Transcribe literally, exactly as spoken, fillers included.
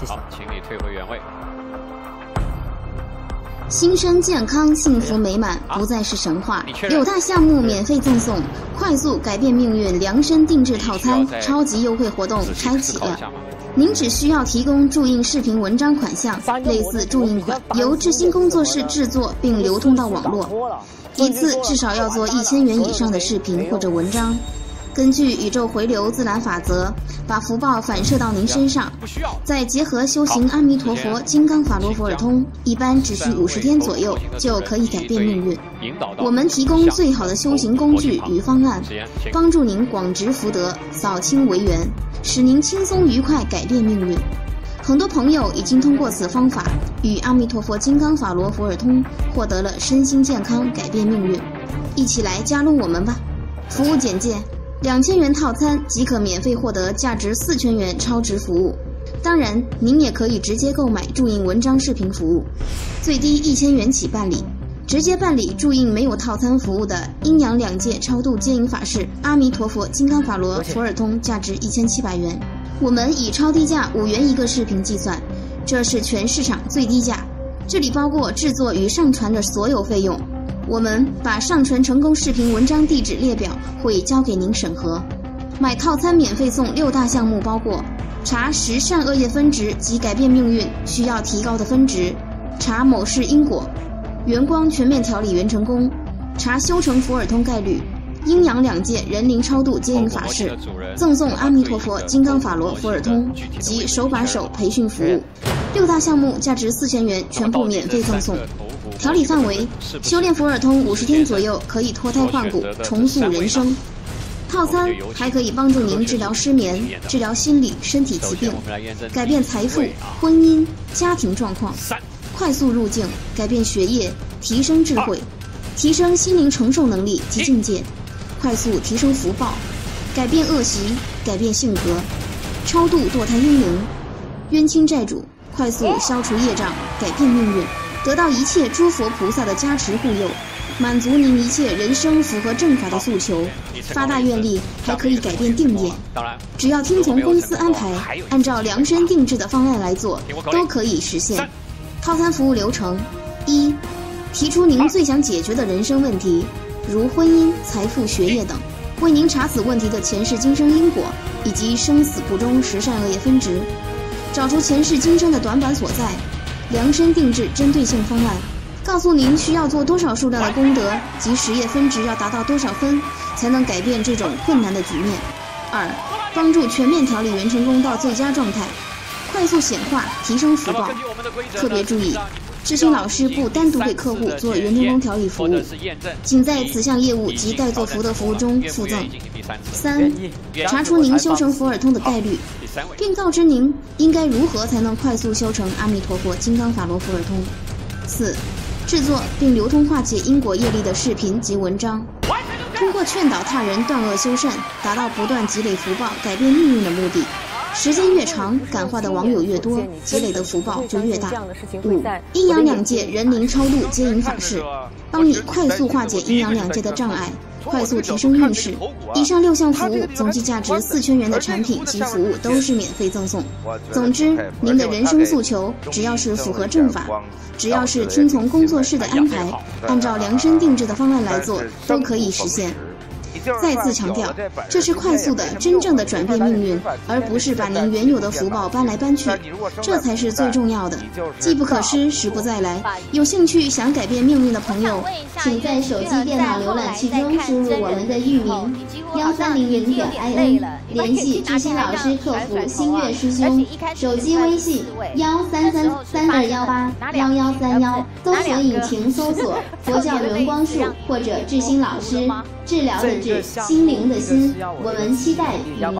好，请你退回原位。 新生健康、幸福美满不再是神话。六大项目免费赠送，快速改变命运量身定制套餐超级优惠活动开启了。您只需要提供注印视频文章款项，类似注印款，由智新工作室制作并流通到网络。一次至少要做一千元以上的视频或者文章。 根据宇宙回流自然法则，把福报反射到您身上，再结合修行阿弥陀佛金刚法罗佛尔通，一般只需五十天左右就可以改变命运。我们提供最好的修行工具与方案，帮助您广植福德、扫清违缘，使您轻松愉快改变命运。很多朋友已经通过此方法与阿弥陀佛金刚法罗佛尔通获得了身心健康、改变命运。一起来加入我们吧！服务简介。 两千元套餐即可免费获得价值四千元超值服务，当然，您也可以直接购买注印文章视频服务，最低一千元起办理。直接办理注印没有套餐服务的阴阳两界超度接引法事阿弥陀佛金刚法罗佛尔通，价值一千七百元。我们以超低价五元一个视频计算，这是全市场最低价，这里包括制作与上传的所有费用。 我们把上传成功视频文章地址列表会交给您审核。买套餐免费送六大项目，包括查十善恶业分值及改变命运需要提高的分值，查某事因果，元光全面调理元成功，查修成佛尔通概率，阴阳两界人灵超度接引法事，赠送阿弥陀佛金刚法罗佛尔通及手把手培训服务。六大项目价值四千元，全部免费赠送。 调理范围：修炼佛尔通五十天左右，可以脱胎换骨，重塑人生。套餐还可以帮助您治疗失眠、治疗心理、身体疾病，改变财富、婚姻、家庭状况，快速入境，改变学业，提升智慧，提升心灵承受能力及境界，快速提升福报，改变恶习，改变性格，超度堕胎阴灵，冤亲债主，快速消除业障，改变命运。 得到一切诸佛菩萨的加持护佑，满足您一切人生符合正法的诉求。发大愿力还可以改变定业，只要听从公司安排，按照量身定制的方案来做，都可以实现。套餐服务流程：一、提出您最想解决的人生问题，如婚姻、财富、学业等，为您查此问题的前世今生因果以及生死不终十善恶业分值，找出前世今生的短板所在。 量身定制针对性方案，告诉您需要做多少数量的功德及实业分值要达到多少分，才能改变这种困难的局面。二、帮助全面调理元成功到最佳状态，快速显化提升福报。特别注意，知心老师不单独给客户做元成功调理服务，仅在此项业务及代做福德服务中附赠。三、查出您修成佛尔通的概率。 并告知您应该如何才能快速修成阿弥陀佛金刚法罗佛尔通。四、制作并流通化解因果业力的视频及文章，通过劝导他人断恶修善，达到不断积累福报、改变命运的目的。时间越长，感化的网友越多，积累的福报就越大。五、阴阳两界人灵超度接引法事，帮你快速化解阴阳两界的障碍。 快速提升运势，以上六项服务总计价值四千元的产品及服务都是免费赠送。总之，您的人生诉求只要是符合正法，只要是听从工作室的安排，按照量身定制的方案来做，都可以实现。再次强调，这是快速的、真正的转变命运，而不是把您原有的福报搬来搬去，这才是最重要的。机不可失，时不再来。有兴趣想改变命运的朋友，请在手机、电脑浏览器中输入我们的域名幺三零零点 i n， 联系知心老师客服新月师兄，手机微信幺三三三二幺八幺幺三幺，搜索引擎搜索佛教圆光术或者知心老师。治疗的治，心灵的心，我们期待与您。